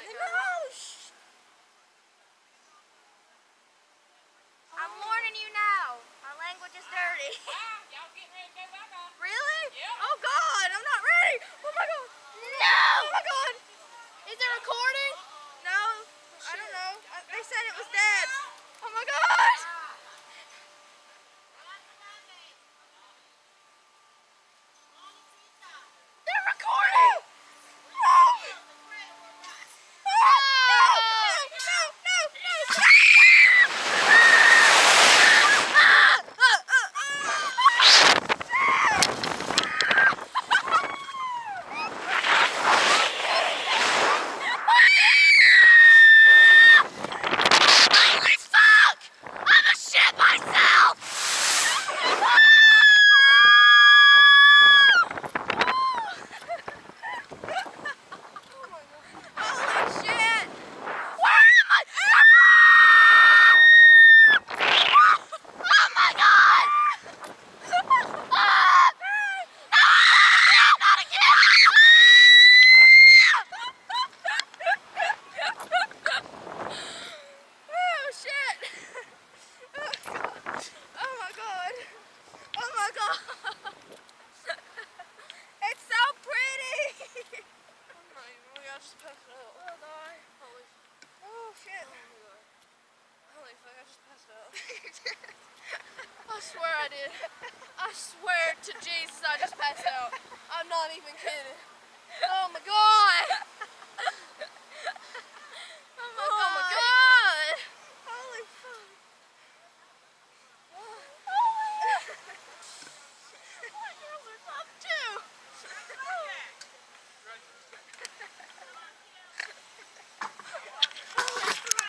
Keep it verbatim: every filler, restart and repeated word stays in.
No, shh. I'm warning you now. My language is dirty. Y'all getting ready to go bye-bye. Really? Yeah. Oh God, I'm not ready. Oh my God. No. Oh my God. Is it recording? No. I don't know. I, they said it was dead. Oh my God. They're recording. No. No. No. No. No. No. Holy fuck! I'm a shit myself! Holy shit! Where am I? Oh my God! Ah! Ah! Not again! Oh shit! Oh my God! Oh my God! It's so pretty! I'm not even. Oh my God, I just passed out. Oh God! Holy, Oh shit! oh my God. Holy fuck, I just passed out. I swear I did. I swear to Jesus I just passed out. I'm not even kidding. Oh my God!